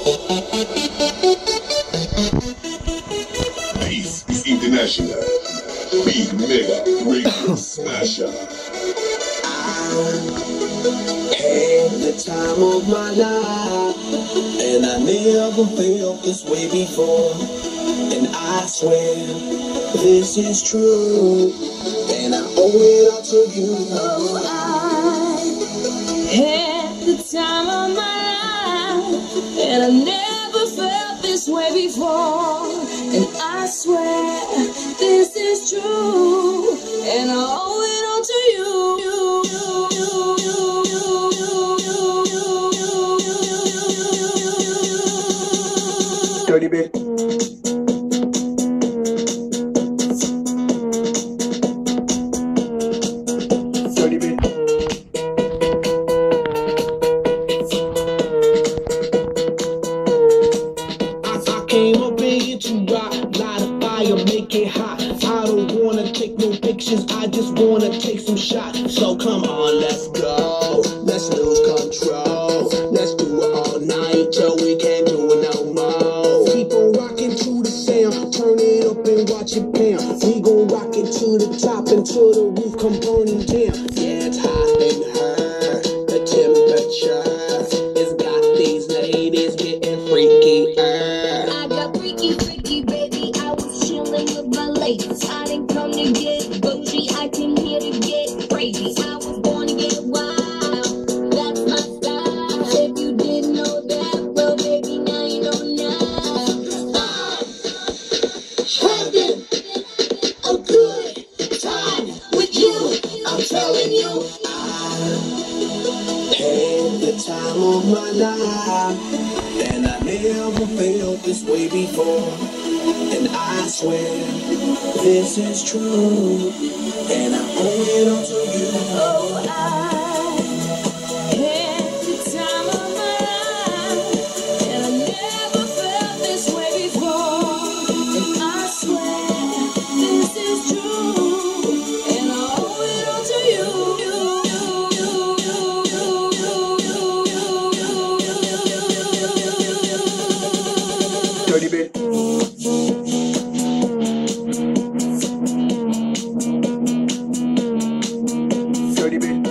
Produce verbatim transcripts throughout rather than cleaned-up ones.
This is International Big Mega Radio Smasher. Had the time of my life, and I never felt this way before. And I swear this is true, and I owe it all to you. Oh, I had the time of my life, and I never felt this way before. And I swear this is true, and I owe it all to you. Dirty bit. Dirty bit. I, I came up in here to rock, light a fire, make it hot. I don't wanna take no pictures, I just wanna take some shots. So come on, let's go. Let's lose control. Let's do it all night till we can't do it no more. Keep on rocking to the sound, turn it up and watch it pound. We gon' rock it to the top until the roof come burning down. Yeah, it's hot in her, the temperature has got these ladies getting freaky. I got freaky, freaky, baby. I was chilling with my ladies. I didn't come to get bougie, I came here to get crazy. I was born to get wild, that's my style. If you didn't know that, well, baby, now you know now. I'm having a good time with you. I'm telling you, I had the time of my life, and I never felt this way before. And I swear this is true, and I owe it all to you. Oh, I had the time of my life, and I never felt this way before. And I swear this is true, and I owe it all to you. Dirty bit. Dirty bit.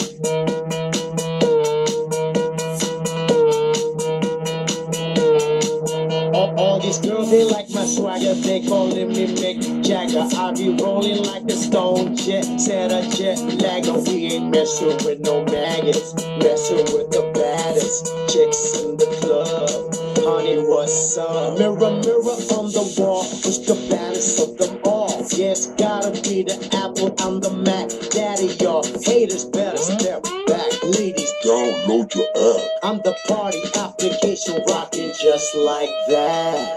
All, all these girls, they like my swagger. They calling me Mick Jagger. I be rolling like a stone jet, set a jet lagger. We ain't messing with no maggots, messing with the baddest chicks in the club. Honey, what's up? Mirror, mirror on the wall, who's the baddest of them all? Yes, gotta be the Apple, I'm the Mac. Daddy, y'all haters better step back. Ladies, Download your app. I'm the party application rocking just like that.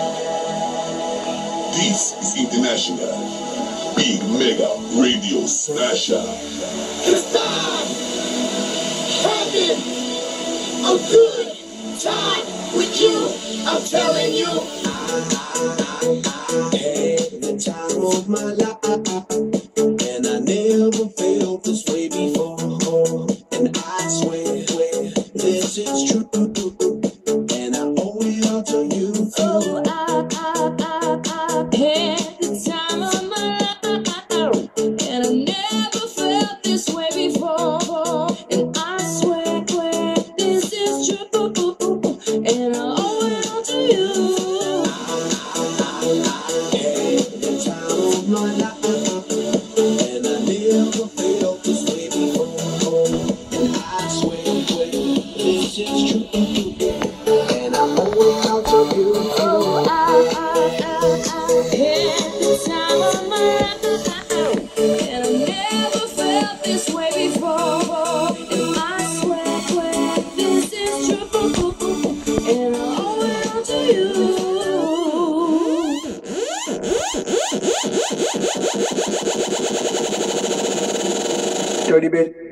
This is International Big Mega Radio Smasher. Cause I'm having a good time with you. I'm telling you, I had the time of my life, and I never felt this way before. And I swear, this is true, and I owe it all to you. Oh, I, I, I, I had the time of my life, and I never felt this way before. And I swear, swear this is true, and I owe it all to you. Had the time of my life, and I never felt this way before. And I swear, swear this is true, and I owe it all to you. Oh, I, I, I, I had the time of my life, and I never felt this way before. And I swear, swear this is true, and I owe it all to you. Dirty bit.